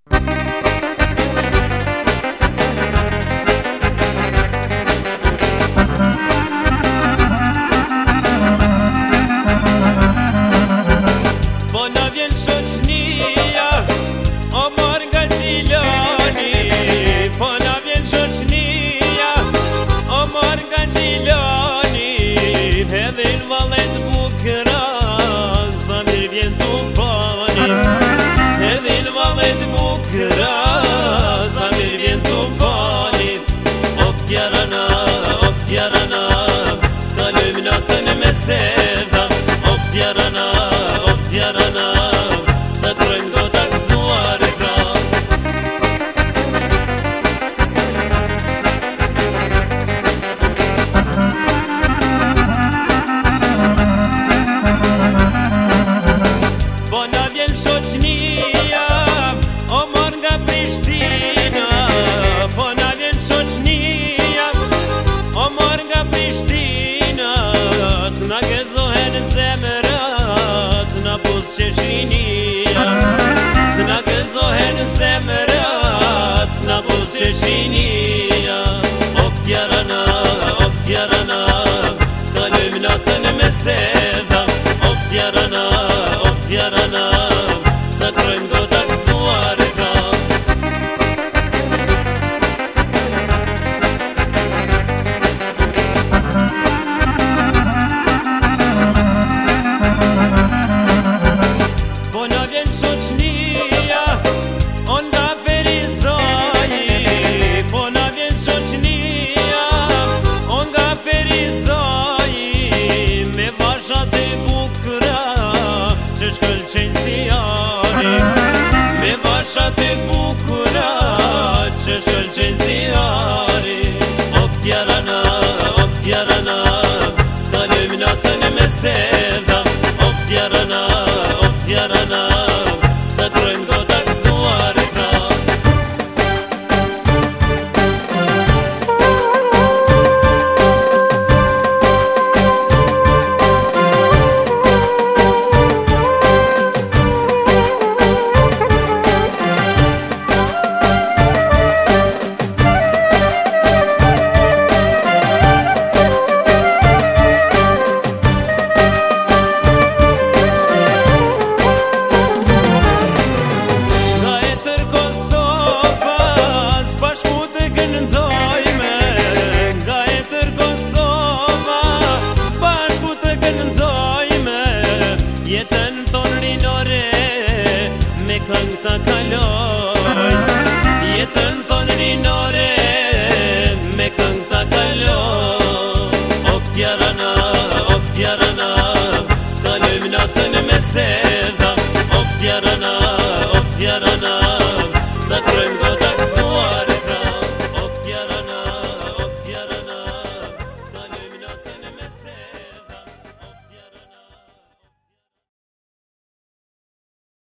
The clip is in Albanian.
Po na vjen shoqnia, o mor nga Gjilani. Po na vjen shoqnia, o mor nga Gjilani. Edhe në vallet bukra, sa mirë vjen t'u pani. Edhe në vallet bukra, sa mirë vjen t'u pani. O Tirana, kalojmë natën me sevda. O Tirana, sa trojmë gota gëzuar e pra. Po na vjen shoqnia, o mor nga Prishtina. Po na vjen shoqnia, o mor nga Prishtina. T'na gëzohen zemrat, t'na pus qeshinia. T'na gëzohen zemrat, t'na pus qeshinia. O Tirana, kalojmë natën me sevda. O Tirana, sa trojmë gota gëzuar e pra. Po na vjen shoqnia, o nga Ferizaj. Po na vjen shoqnia, o nga Ferizaj. Me vashat e bukra, që shkëlqenj si ari. Me vashat e bukra, që shkëlqenj si ari. O Tirana, kalojmë natën me sevda. O Tirana, sa trojmë gota gëzuar e pra. Jetën tonë rinore, me këngë ta kaloj. Jetën tonë rinore, me këngë ta kaloj. O Tirana, kalojmë natën me sevda. O Tirana,